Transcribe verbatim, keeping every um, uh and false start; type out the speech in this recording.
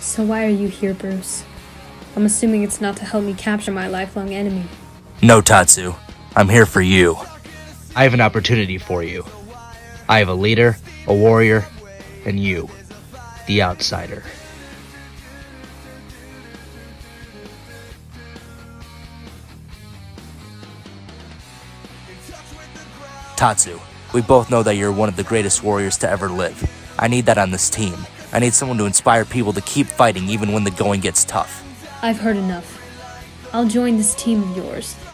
So why are you here, Bruce? I'm assuming it's not to help me capture my lifelong enemy. No, Tatsu. I'm here for you. I have an opportunity for you. I have a leader, a warrior, and you, the outsider. Tatsu, we both know that you're one of the greatest warriors to ever live. I need that on this team. I need someone to inspire people to keep fighting even when the going gets tough. I've heard enough. I'll join this team of yours.